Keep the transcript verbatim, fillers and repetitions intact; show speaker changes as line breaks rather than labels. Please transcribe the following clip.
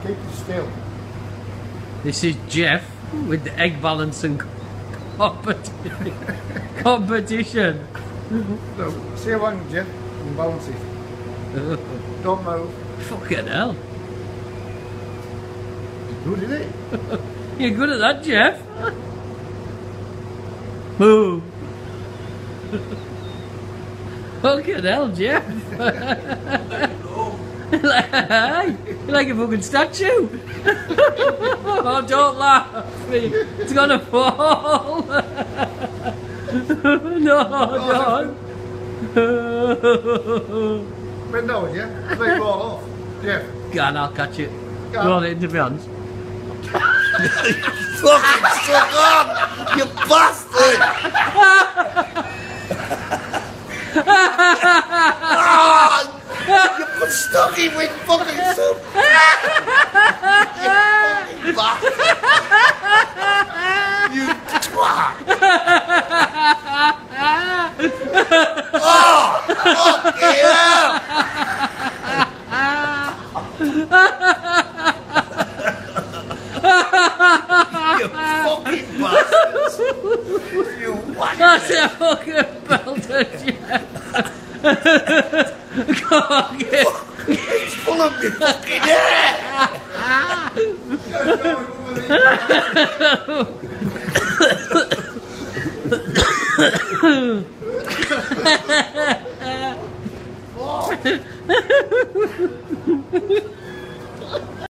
Keep it still.
This is Jeff with the egg balancing compet competition.
So, see how long, Jeff, and balance it. Don't move.
Fucking hell.
Good, isn't it?
You're good at that, Jeff. Move. Fucking hell, Jeff. Like, you're like a fucking statue. Oh, don't laugh. It's gonna fall. No, don't.
Bend over, yeah? Let it roll off. Jeff.
Go on, I'll catch it.
Go on.
Roll it into my hands.
Fucking suck up! You bastard! Oh, you put stuck in with fucking soup! You fucking bastard! You twat! Oh! Fucking hell! You fucking bastards! You whack!
That's a fucking belter, Jeff. Go on, get.
It's full of me fucking hair!
Oh.